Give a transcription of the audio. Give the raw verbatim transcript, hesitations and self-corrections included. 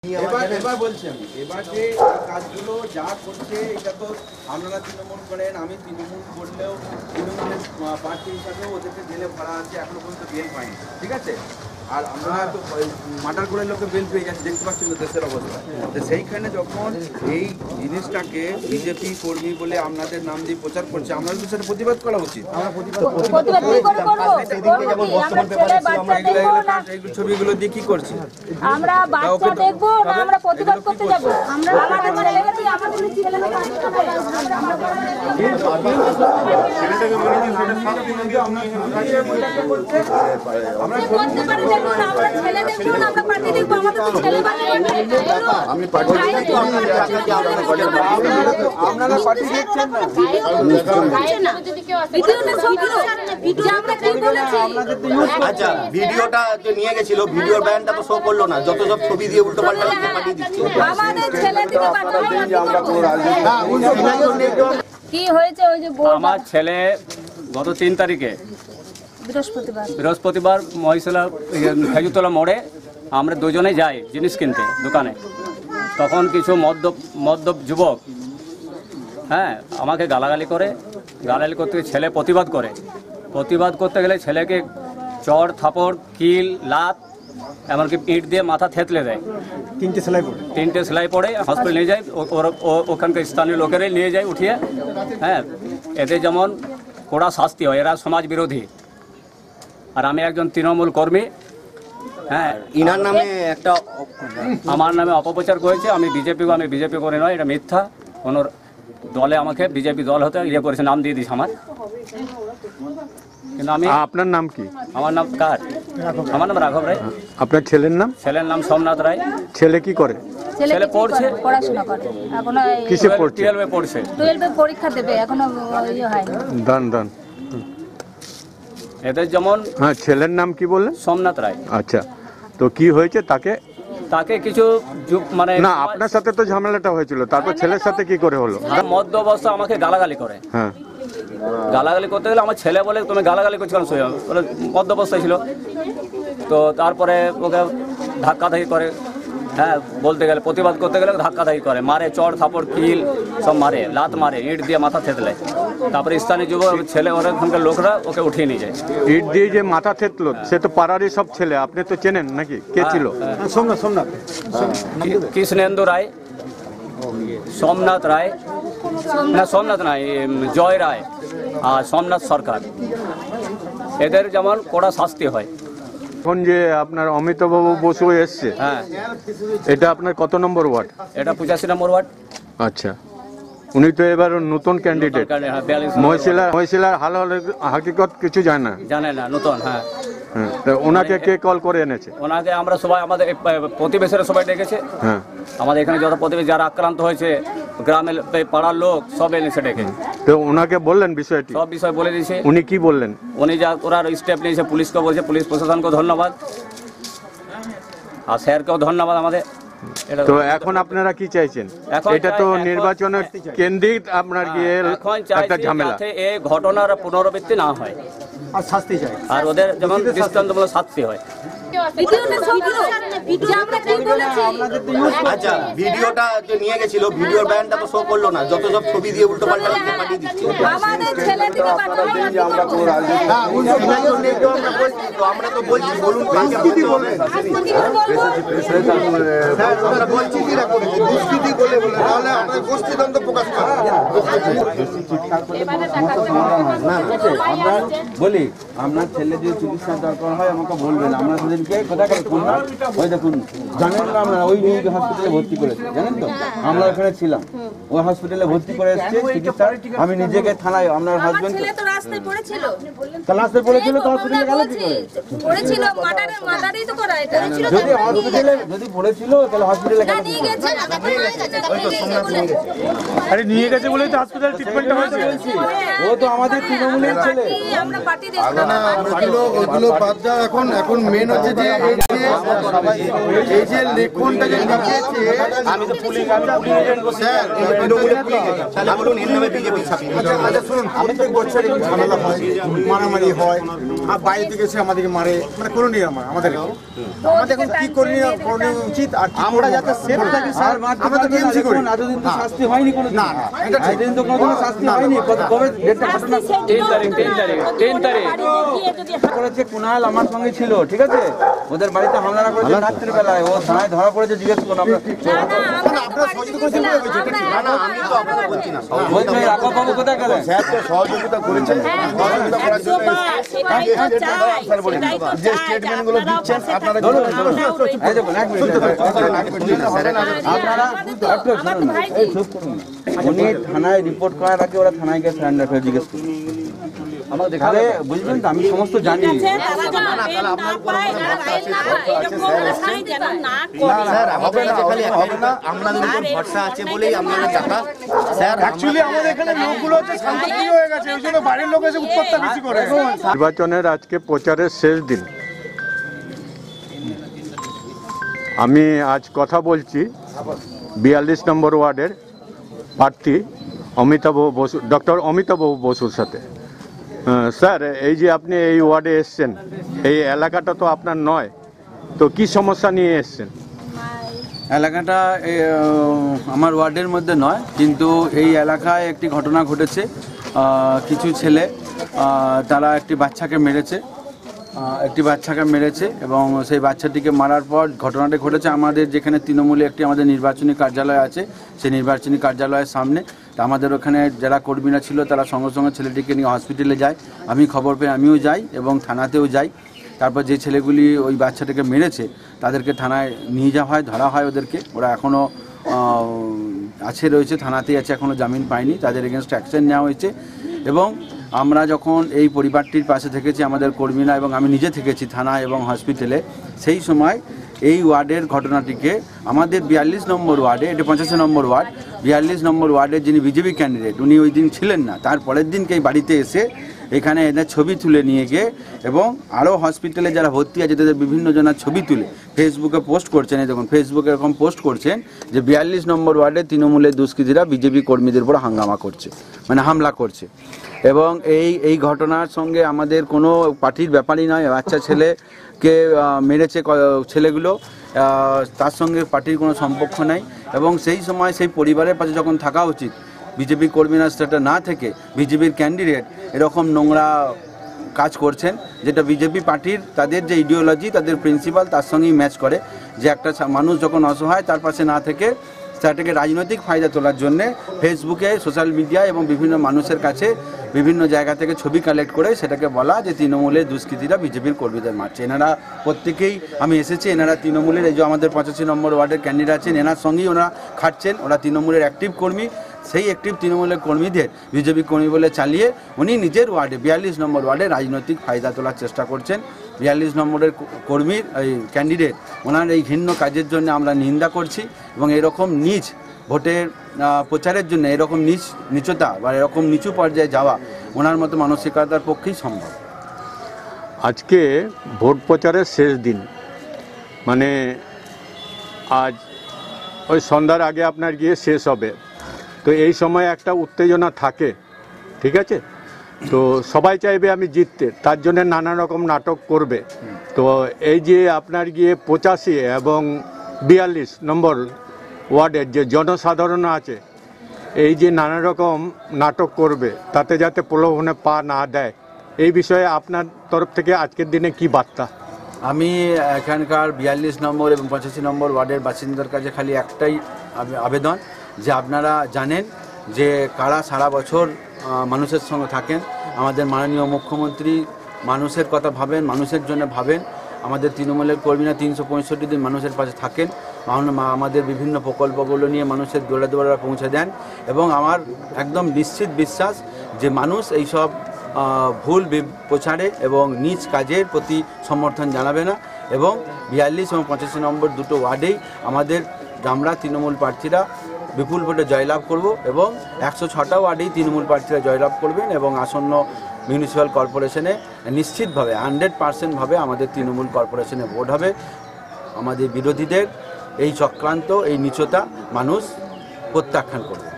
এবার এবার বলছি আমি এবার যে কাজগুলো যা করছে এটা তো আপনারা তৃণমূল করেন, আমি তৃণমূল করলেও তৃণমূলের প্রার্থী হিসাবেও ওদেরকে জেলে ভরা আছে, এখনো পর্যন্ত বেল পাইনি, ঠিক আছে। আর আমরা তো মার্ডার করে লোকে বেল পেয়ে যাচ্ছে, দেখতে পাচ্ছেন তো দেশের অবস্থা। তো সেইখানে যখন এই জিনিসটাকে বিজেপি কর্মী বলে আপনাদের নাম দিয়ে প্রচার করছে, আপনাদের তো সেটা প্রতিবাদ করা উচিত। ছবিগুলো দিয়ে কি করছে আমরা বাচ্চা দেখবো না আমরা প্রতিবাদ করতে যাবো? আমরা আমাদের ছেলেকে আমাদের ছেলেকে আমরা করতে পারি, দেখুন আমরা ছেলে দেখবো না আমরা পার্টি দেখবো, আমাদের তো ছেলে বাচ্চা আমি পার্টি আপনারা পার্টি দেখছেন না, ভিডিওটা ছবি ভিডিও আমরা কি বলেছি। আচ্ছা ভিডিওটা যে নিয়ে গেছিল ভিডিওর ব্যানটা তো শো করলো না, যত সব ছবি দিয়ে উল্টো পাল্টা পাঠিয়ে দিচ্ছে। আমাদের ছেলে দিকে কি হয়েছে ওই যে আমার ছেলে গত তিন তারিখে বৃহস্পতিবার বৃহস্পতিবার মহিশালা খেজুতলা মোড়ে আমরা দুজনে যাই জিনিস কিনতে দোকানে। তখন কিছু মদ্যপ মদ্যপ যুবক হ্যাঁ আমাকে গালাগালি করে, গালাগালি করতে ছেলে প্রতিবাদ করে। প্রতিবাদ করতে গেলে ছেলেকে চড় থাপড় কিল লাত এমনকি ইট দিয়ে মাথা থেতলে দেয়। তিনটে সেলাই পড়ে তিনটে সেলাই পড়ে হসপিটাল নিয়ে যায়, ওখানকার স্থানীয় লোকেরাই নিয়ে যায় উঠিয়ে। হ্যাঁ এতে যেমন কড়া শাস্তি হয়, এরা সমাজ বিরোধী। আর আমি একজন তৃণমূল কর্মী। হ্যাঁ ইনার নামে একটা আমার নামে অপপ্রচার করেছে, আমি বিজেপি আমি বিজেপি করে নয়, এটা মিথ্যা। কোনো দলে আমাকে বিজেপি দল হতে ইয়ে করেছে, নাম দিয়ে দিয়েছে আমার। কিন্তু আমি আপনার নাম কি? আমার নাম কার? আমার নাম রাঘব রায়। আপনার ছেলের নাম? ছেলের নাম সোমনাথ রায়। ছেলে কি করে? ছেলে পড়ছে, পড়াশোনা করে, এখনো কিসে পড়ছে? টুয়েলভে পড়ছে। টুয়েলভে পরীক্ষা দেবে, এখনো ইয়ে হয়নি। দান দান এদের যেমন হ্যাঁ ছেলের নাম কি বললেন? সোমনাথ রায়। আচ্ছা তো কি হয়েছে তাকে? তাকে কিছু মানে না আপনার সাথে তো ঝামেলাটা হয়েছিল, তারপর ছেলের সাথে কি করে হলো? মধ্য অবস্থা আমাকে গালাগালি করে। হ্যাঁ গালাগালি করতে গেলে আমার ছেলে বলে তুমি গালাগালি করছো কেন? বলে মধ্য অবস্থায় ছিল। তো তারপরে ওকে ধাক্কা ধাক্কি করে। হ্যাঁ বলতে গেলে প্রতিবাদ করতে গেলে ধাক্কা ধাক্কি করে, মারে চড় থাপড় কিল সব মারে, লাত মারে, ইট দিয়ে মাথা থেতলে। তারপরে স্থানীয় যুবক ছেলে ওখানকার লোকরা ওকে উঠিয়ে নিয়ে যায়। ইট দিয়ে যে মাথা থেতলো সে তো পাড়ারই সব ছেলে, আপনি তো চেনেন নাকি? কে ছিল? সোমনাথ সোমনাথ কৃষ্ণেন্দু রায়, সোমনাথ রায়, না সোমনাথ নয় জয় রায় আর সোমনাথ সরকার। এদের যেমন কড়া শাস্তি হয়। এখন যে আপনার অমিতাভবাবু বসু এসছে, হ্যাঁ এটা আপনার কত নম্বর ওয়ার্ড? এটা পঁচাশি নম্বর ওয়ার্ড। আচ্ছা উনি তো এবার নতুন ক্যান্ডিডেট, মহিশিলা মহিশিলার হাল হাকিকত কিছু জানে না, জানে না, নতুন। হ্যাঁ ওনাকে কে কল করে এনেছে? ওনাকে আমরা সবাই আমাদের প্রতিবেশীরা সবাই ডেকেছে। হ্যাঁ আমাদের এখানে যত প্রতিবেশী যারা আক্রান্ত হয়েছে গ্রামের পাড়ার লোক সব এনেছে ডেকে। তো ওনাকে বললেন বিষয়টি? সব বিষয় বলে দিয়েছে। উনি কি বললেন? উনি যা ওনার স্টেপ নিয়েছে, পুলিশকে বলছে, পুলিশ প্রশাসনকে ধন্যবাদ আর স্যারকেও ধন্যবাদ আমাদের। তো এখন আপনারা কি চাইছেন? এটা তো নির্বাচনের কেন্দ্রিক আপনার গিয়ে একটা ঝামেলা, এই ঘটনার পুনরাবৃত্তি না হয় আর শাস্তি চাই, আর ওদের যেমন দৃষ্টান্তমূলক শাস্তি হয়। আচ্ছা ভিডিওটা যে নিয়ে গেছিল ভিডিওর ব্যানটা তো শো করলো না, যত সব ছবি দিয়ে উল্টো পাল্টা পাঠিয়ে দিচ্ছে। আমাদের ছেলে দিকে আমরা তো বলছি বলুন বলি আপনার ছেলে যদি চিকিৎসার দরকার হয় আমাকে বলবেন, আমরা সেদিনকে কোথায় ওই দেখুন জানেন না আমরা ওই নিয়ে হসপিটালে ভর্তি করেছি, জানেন তো আমরা ওখানে ছিলাম, ওই হসপিটালে ভর্তি করে এসেছি চিকিৎসা। আমি নিজেকে থানায় আপনার হাজবেন্ড তো রাস্তায় পড়েছিল, রাস্তায় পড়েছিল তো হসপিটালে গেল কি করে? পড়েছিল মার্ডারের মার্ডারই তো করা এটা ছিল। যদি হসপিটালে যদি পড়েছিল তাহলে হসপিটালে গেল নিয়ে গেছে, আরে নিয়ে গেছে বলেই তো হসপিটাল ট্রিটমেন্টটা হয়েছে। ও তো আমাদের তৃণমূলের ছেলে। আমরা পার্টি দেখব না ওগুলো ওগুলো বাদ দাও, এখন এখন মেন হচ্ছে যে এই যে লেখনটা যে লিখেছে, আমি তো পুলিশ আমি পুলিশ এজেন্ট স্যার, তৃণমূলের পুলিশ এজেন্ট, তাহলে বলুন এর নামে বিজেপি ছাপিয়ে। আচ্ছা আচ্ছা শুনুন, আমাদের বছর ঝামেলা হয়, মারামারি হয়, আর বাইরে থেকে এসে আমাদেরকে মারে, মানে করণীয় আমার আমাদের আমাদের এখন কি করণীয় করণীয় উচিত, আর আমরা যাতে সেফ থাকি স্যার, আমরা তো টিএমসি করি। এতদিন তো শাস্তি হয়নি কোনো, না না এটা ঠিক। এতদিন তো কোনো শাস্তি হয়নি। কত- কবে ডেটটা ঘটনা তিন তারিখ তিন তারিখ তিন তারিখ করেছে? কুনাল আমার সঙ্গে ছিল, ঠিক আছে, ওদের বাড়িতে হামলা করেছে রাত্রি বেলায়, ও থানায় ধরা পড়েছে, জিজ্ঞেস করুন আমরা। বলছে রাঘব বাবু কোথায় গেলেন? স্যার তো সহযোগিতা করেছেন, সহযোগিতা করার জন্য যে স্টেটমেন্টগুলো দিচ্ছেন আপনারা ধরুন, ধরুন। এই দেখুন, এক মিনিট, আপনারা একটু শুনুন না, এই চুপ করুন। উনি থানায় রিপোর্ট করার আগে ওরা থানায় গিয়ে সারেন্ডার করে জিজ্ঞেস করুন। আমাদের তাহলে বুঝবেন তো, আমি সমস্ত জানি। স্যার আমাদের কাছে খালি হবে না, আপনাদের উপর ভরসা আছে বলেই আপনারা টাকা স্যার। অ্যাকচুয়ালি আমাদের এখানে লোকগুলো হচ্ছে শান্তপ্রিয় হয়ে গেছে, ওই জন্য বাইরের লোক এসে উৎপাতটা বেশি করে। নির্বাচনের আজকে প্রচারের শেষ দিন। আমি আজ কথা বলছি বিয়াল্লিশ নম্বর ওয়ার্ডের প্রার্থী অমিতাভ বসু, ডক্টর অমিতাভ বসুর সাথে। আহ, স্যার, এই যে আপনি এই ওয়ার্ডে এসছেন, এই এলাকাটা তো আপনার নয়, তো কি সমস্যা নিয়ে এসছেন? এলাকাটা এ, আমার ওয়ার্ডের মধ্যে নয়, কিন্তু এই এলাকায় একটি ঘটনা ঘটেছে। আহ, কিছু ছেলে আহ, তারা একটি বাচ্চাকে মেরেছে, আহ, একটি বাচ্চাকে মেরেছে এবং সেই বাচ্চাটিকে মারার পর ঘটনাটি ঘটেছে আমাদের যেখানে তৃণমূলে একটি আমাদের নির্বাচনী কার্যালয় আছে, সেই নির্বাচনী কার্যালয়ের সামনে। তা আমাদের ওখানে যারা কর্মীরা ছিল তারা সঙ্গে সঙ্গে ছেলেটিকে নিয়ে হসপিটালে যায়। আমি খবর পেয়ে আমিও যাই এবং থানাতেও যাই। তারপর যে ছেলেগুলি ওই বাচ্চাটাকে মেরেছে তাদেরকে থানায় নিয়ে যাওয়া হয়, ধরা হয় ওদেরকে। ওরা এখনও আছে, রয়েছে, থানাতেই আছে, এখনও জামিন পায়নি, তাদের এগেনস্ট অ্যাকশন নেওয়া হয়েছে। এবং আমরা যখন এই পরিবারটির পাশে থেকেছি, আমাদের কর্মীরা এবং আমি নিজে থেকেছি থানা এবং হসপিটালে, সেই সময় এই ওয়ার্ডের ঘটনাটিকে আমাদের বিয়াল্লিশ নম্বর ওয়ার্ডে, এটা পঁচাশি নম্বর ওয়ার্ড, বিয়াল্লিশ নম্বর ওয়ার্ডের যিনি বিজেপি ক্যান্ডিডেট, উনি ওই দিন ছিলেন না, তার পরের দিনকেই বাড়িতে এসে এখানে এদের ছবি তুলে নিয়ে গিয়ে এবং আরও হসপিটালে যারা ভর্তি আছে তাদের বিভিন্ন জনের ছবি তুলে ফেসবুকে পোস্ট করছেন। এই দেখুন, ফেসবুকে এরকম পোস্ট করছেন যে বিয়াল্লিশ নম্বর ওয়ার্ডে তৃণমূলের দুষ্কৃতীরা বিজেপি কর্মীদের উপর হাঙ্গামা করছে, মানে হামলা করছে। এবং এই এই ঘটনার সঙ্গে আমাদের কোনো পার্টির ব্যাপারই নয়। বাচ্চা ছেলেকে মেরেছে ছেলেগুলো, তার সঙ্গে পার্টির কোনো সম্পর্ক নাই। এবং সেই সময় সেই পরিবারের পাশে যখন থাকা উচিত, বিজেপি কর্মীরা সেটা না থেকে বিজেপির ক্যান্ডিডেট এরকম নোংরা কাজ করছেন, যেটা বিজেপি পার্টির তাদের যে ইডিওলজি, তাদের প্রিন্সিপাল, তার সঙ্গেই ম্যাচ করে। যে একটা মানুষ যখন অসহায় তার পাশে না থেকে সেটাকে রাজনৈতিক ফায়দা তোলার জন্যে ফেসবুকে, সোশ্যাল মিডিয়া এবং বিভিন্ন মানুষের কাছে বিভিন্ন জায়গা থেকে ছবি কালেক্ট করে সেটাকে বলা যে তৃণমূলের দুষ্কৃতীরা বিজেপির কর্মীদের মারছে। এনারা প্রত্যেকেই, আমি এসেছি, এনারা তৃণমূলের, এই যে আমাদের পঁচাশি নম্বর ওয়ার্ডের ক্যান্ডিডেট আছেন, এনার সঙ্গেই ওনারা খাটছেন। ওরা তৃণমূলের অ্যাক্টিভ কর্মী, সেই অ্যাক্টিভ তৃণমূলের কর্মীদের বিজেপি কর্মী বলে চালিয়ে উনি নিজের ওয়ার্ডে, বিয়াল্লিশ নম্বর ওয়ার্ডে রাজনৈতিক ফায়দা তোলার চেষ্টা করছেন। বিয়াল্লিশ নম্বরের কর্মীর এই ক্যান্ডিডেট, ওনার এই ঘৃণ্য কাজের জন্য আমরা নিন্দা করছি। এবং এরকম নিচ ভোটের প্রচারের জন্য এরকম নিচ নিচতা বা এরকম নিচু পর্যায়ে যাওয়া ওনার মতো মানসিকতার পক্ষেই সম্ভব। আজকে ভোট প্রচারের শেষ দিন, মানে আজ ওই সন্ধ্যার আগে আপনার গিয়ে শেষ হবে, তো এই সময় একটা উত্তেজনা থাকে, ঠিক আছে? তো সবাই চাইবে আমি জিততে, তার জন্য নানা রকম নাটক করবে। তো এই যে আপনার গিয়ে পঁচাশি এবং বিয়াল্লিশ নম্বর ওয়ার্ডের যে জনসাধারণ আছে, এই যে নানা রকম নাটক করবে, তাতে যাতে প্রলোভনে পা না দেয়, এই বিষয়ে আপনার তরফ থেকে আজকের দিনে কি বার্তা? আমি এখানকার বিয়াল্লিশ নম্বর এবং পঁচাশি নম্বর ওয়ার্ডের বাসিন্দার কাছে খালি একটাই আবেদন, যে আপনারা জানেন যে কারা সারা বছর মানুষের সঙ্গে থাকেন। আমাদের মাননীয় মুখ্যমন্ত্রী মানুষের কথা ভাবেন, মানুষের জন্য ভাবেন। আমাদের তৃণমূলের কর্মীরা তিনশো পঁয়ষট্টি দিন মানুষের পাশে থাকেন, আমাদের বিভিন্ন প্রকল্পগুলো নিয়ে মানুষের দৌড়ে দৌড়ে পৌঁছে দেন। এবং আমার একদম নিশ্চিত বিশ্বাস যে মানুষ এইসব ভুল প্রচারে এবং নিজ কাজের প্রতি সমর্থন জানাবে না। এবং বিয়াল্লিশ এবং পঁচাশি নম্বর দুটো ওয়ার্ডেই আমাদের আমরা তৃণমূল প্রার্থীরা বিপুল ভোটে জয়লাভ করব এবং একশো ছটা ওয়ার্ডেই তৃণমূল প্রার্থীরা জয়লাভ করবেন। এবং আসন্ন মিউনিসিপ্যাল কর্পোরেশনে নিশ্চিতভাবে হান্ড্রেড পার্সেন্টভাবে আমাদের তৃণমূল কর্পোরেশনে ভোট হবে। আমাদের বিরোধীদের এই চক্রান্ত, এই নীচতা মানুষ প্রত্যাখ্যান করবে।